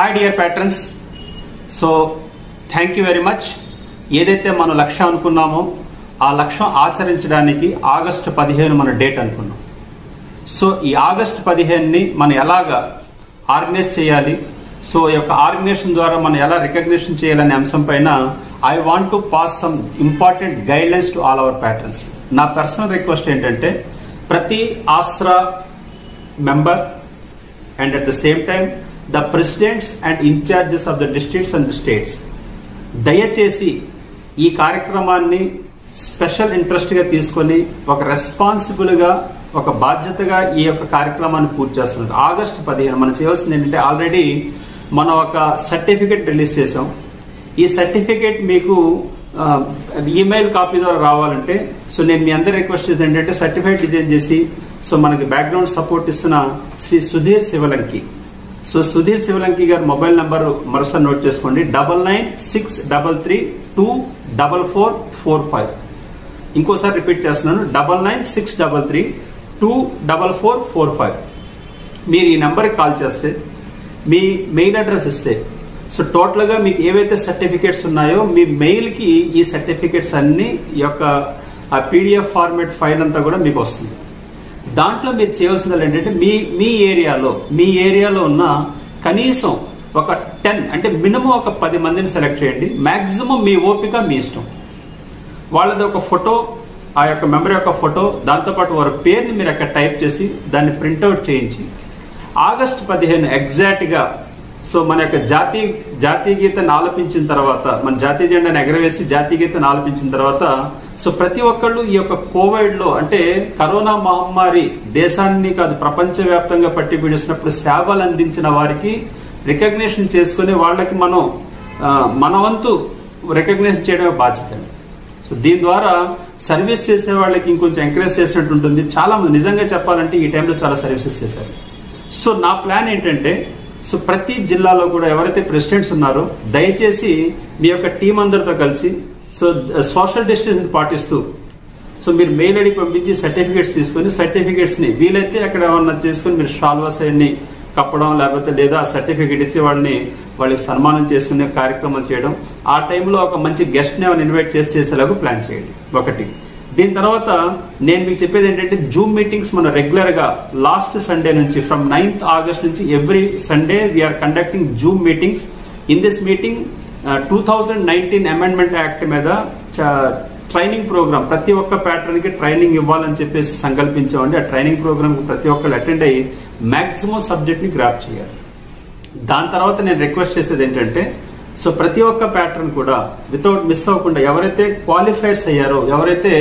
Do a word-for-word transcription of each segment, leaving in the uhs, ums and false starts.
Hi dear patrons. So thank you very much. ఏదైతే మనం లక్ష్యం అనుకున్నామో ఆ లక్ష్యం ఆచరించడానికి ఆగస్టు పదిహేను మన డేట్ అనుకున్నాం. సో ఈ ఆగస్టు పదిహేనుని మనం ఎలాగా ఆర్గనైజ్ చేయాలి, సో ఈ యొక్క ఆర్గనైజేషన్ ద్వారా మనం ఎలా రికగ్నిషన్ చేయాలనే అంశం పైన I want to pass some important guidelines to all our patrons. నా పర్సనల్ రిక్వెస్ట్ ఏంటంటే ప్రతి Asra member and at the same time the presidents and incharges of the districts and states దయచేసి ఈ కార్యక్రమాన్ని స్పెషల్ ఇంట్రెస్ట్ గా తీసుకొని ఒక responsible గా ఒక బాధ్యతగా ఈ యొక్క కార్యక్రమాన్ని పూర్తి చేస్తున్నారు. ఆగస్టు పదిహేను మనం చేయవలసింది ఏంటంటే ఆల్రెడీ మనం ఒక సర్టిఫికేట్ రిలీజ్ చేసాం. ఈ సర్టిఫికేట్ మీకు ఈమెయిల్ కాపీ ద్వారా రావాలంటే సో నేను మీ అందరి రిక్వెస్ట్ చేసి ఏంటంటే సర్టిఫికేట్ డిజైన్ చేసి సో మనకి బ్యాక్గ్రౌండ్ సపోర్ట్ ఇస్తున్న శ్రీ సుధీర్ శివలంకి. సో సుధీర్ శివలంకి గారి మొబైల్ నెంబర్ మరోసారి నోట్ చేసుకోండి, double nine six double three two double four four five. ఇంకోసారి రిపీట్ చేస్తున్నాను, double nine six double three two double four four five. మీరు ఈ నెంబర్కి కాల్ చేస్తే మీ మెయిల్ అడ్రస్ ఇస్తే సో టోటల్ గా మీకు ఏవైతే సర్టిఫికేట్స్ ఉన్నాయో మీ మెయిల్ కి ఈ సర్టిఫికేట్స్ అన్ని ఈ యొక్క పీడిఎఫ్ ఫార్మేట్ ఫైల్ అంతా కూడా మీకు వస్తుంది. దాంట్లో మీరు చేయవలసింది ఏంటంటే మీ మీ ఏరియాలో మీ ఏరియాలో ఉన్న కనీసం ఒక టెన్ అంటే మినిమం ఒక పది మందిని సెలెక్ట్ చేయండి. మాక్సిమం మీ ఓపిక మీ ఇష్టం. వాళ్ళది ఒక ఫోటో, ఆ యొక్క మెంబర్ యొక్క ఫోటో, దాంతోపాటు వారి పేరుని మీరు అక్కడ టైప్ చేసి దాన్ని ప్రింట్అవుట్ చేయించి ఆగస్టు పదిహేను ఎగ్జాక్ట్ గా సో మన యొక్క జాతీయ జాతీయ గీతాన్ని ఆలపించిన తర్వాత, మన జాతీయ జెండాను ఎగరవేసి జాతీయ గీతాన్ని ఆలపించిన తర్వాత సో ప్రతి ఒక్కళ్ళు ఈ యొక్క కోవిడ్ లో అంటే కరోనా మహమ్మారి దేశాన్ని కాదు ప్రపంచవ్యాప్తంగా పట్టి పీడిస్తున్నప్పుడు సేవలు అందించిన వారికి రికగ్నిషన్ చేసుకుని వాళ్ళకి మనం మన వంతు రికగ్నిషన్ చేయడమే బాధ్యత. సో దీని ద్వారా సర్వీస్ చేసే వాళ్ళకి ఇంకొంచెం ఎంకరేజ్ చేసినట్టు ఉంటుంది. చాలా మంది నిజంగా చెప్పాలంటే ఈ టైంలో చాలా సర్వీసెస్ చేశారు. సో నా ప్లాన్ ఏంటంటే సో ప్రతి జిల్లాలో కూడా ఎవరైతే ప్రెసిడెంట్స్ ఉన్నారో దయచేసి మీ యొక్క టీం అందరితో కలిసి సో సోషల్ డిస్టెన్స్ పాటిస్తూ సో మీరు మెయిల్ ఐడికి పంపించి సర్టిఫికేట్స్ తీసుకొని సర్టిఫికేట్స్ ని వీలైతే అక్కడ ఏమన్నా చేసుకుని మీరు షాల్వాస్ అన్ని కప్పడం లేకపోతే లేదా సర్టిఫికేట్ ఇచ్చి వాళ్ళని వాళ్ళకి సన్మానం చేసుకునే కార్యక్రమం చేయడం, ఆ టైంలో ఒక మంచి గెస్ట్ ని ఏమైనా ఇన్వైట్ చేసి చేసేలాగా ప్లాన్ చేయండి ఒకటి. దీని తర్వాత నేను మీకు చెప్పేది ఏంటంటే జూమ్ మీటింగ్స్ మనం రెగ్యులర్ గా లాస్ట్ సండే నుంచి ఫ్రమ్ నైన్త్ ఆగస్ట్ నుంచి every Sunday we are conducting zoom meetings. In this meeting two thousand nineteen amendment act మీద ట్రైనింగ్ ప్రోగ్రామ్ ప్రతి ఒక్క ప్యాటర్న్ కి ట్రైనింగ్ ఇవ్వాలని చెప్పేసి సంకల్పించామండి. ఆ ట్రైనింగ్ ప్రోగ్రామ్ ప్రతి ఒక్కరు అటెండ్ అయ్యి మాక్సిమం సబ్జెక్ట్ ని గ్రాప్ చేయాలి. దాని తర్వాత నేను రిక్వెస్ట్ చేసేది ఏంటంటే సో ప్రతి ఒక్క ప్యాటర్న్ కూడా వితౌట్ మిస్ అవ్వకుండా ఎవరైతే క్వాలిఫైర్స్ అయ్యారో, ఎవరైతే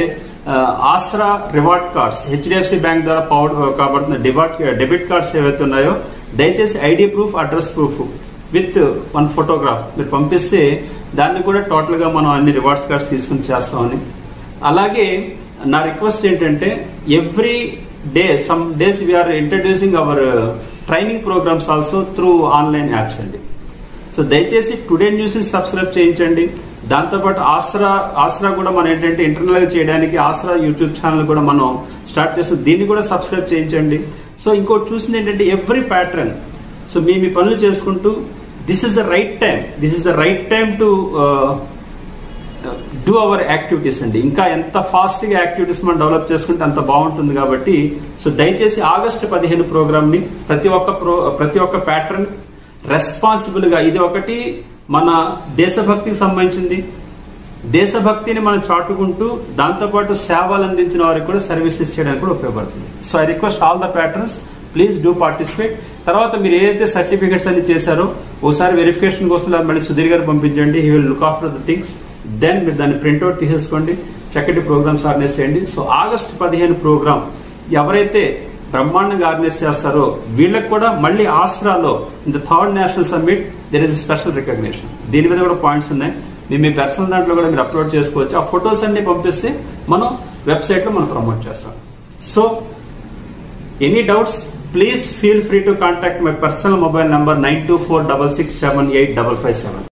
Asra reward cards HDFC bank ద్వారా పవర్ కాబడుతున్న డివాట్ డెబిట్ కార్డ్స్ ఏవైతే ఉన్నాయో దయచేసి ID proof, address proof with one photograph మీరు పంపిస్తే దాన్ని కూడా టోటల్ గా మనం అన్ని రివార్డ్స్ కార్డ్స్ తీసుకుని చేస్తామని. అలాగే నా రిక్వెస్ట్ ఏంటంటే every day some days we are introducing our training programs also through online apps అండి. సో దయచేసి టుడే న్యూస్ ని సబ్స్క్రైబ్ చేయించండి. దాంతోపాటు ఆస్రా ఆస్రా కూడా మనం ఏంటంటే ఇంటర్నల్ గా చేయడానికి ఆస్రా యూట్యూబ్ ఛానల్ కూడా మనం స్టార్ట్ చేస్తాం, దీన్ని కూడా సబ్స్క్రైబ్ చేయించండి. సో ఇంకోటి చూసింది ఏంటంటే ఎవ్రీ ప్యాటర్న్ సో మీ మీ పనులు చేసుకుంటూ this is the right time this is the right time to do our activities అండి. ఇంకా ఎంత ఫాస్ట్ గా యాక్టివిటీస్ మనం డెవలప్ చేసుకుంటే అంత బాగుంటుంది. కాబట్టి సో దయచేసి ఆగస్టు పదిహేను ప్రోగ్రామ్ ని ప్రతి ఒక్క ప్రో ప్రతి ఒక్క ప్యాటర్న్ రెస్పాన్సిబుల్ గా, ఇది ఒకటి మన దేశభక్తికి సంబంధించింది. దేశభక్తిని మనం చాటుకుంటూ దాంతోపాటు సేవలు అందించిన వారికి కూడా సర్వీసెస్ చేయడానికి కూడా ఉపయోగపడుతుంది. So I request all the patrons please do participate. తర్వాత మీరు ఏదైతే సర్టిఫికేట్స్ అన్ని చేశారో ఒకసారి వెరిఫికేషన్ కోసం మళ్ళీ సుధీర్ గారు పంపించండి. He will look after the things. Then మీరు దాన్ని ప్రింట్అవుట్ తీసేసుకోండి, చక్కటి ప్రోగ్రామ్స్ ఆర్గనైజ్ చేయండి. సో ఆగస్ట్ పదిహేను ప్రోగ్రామ్ ఎవరైతే బ్రహ్మాండంగా ఆర్గనైజ్ చేస్తారో వీళ్ళకి కూడా మళ్ళీ ఆస్రాలో in the third national summit there is special recognition. దీని మీద కూడా పాయింట్స్ ఉన్నాయి, మీరు మీ పర్సనల్ దాంట్లో కూడా మీరు అప్లోడ్ చేసుకోవచ్చు. ఆ ఫొటోస్ అన్ని పంపిస్తే మనం వెబ్సైట్ లో మనం ప్రమోట్ చేస్తాం. So any doubts please feel free to contact my personal mobile number nine two four double six seven eight double five seven.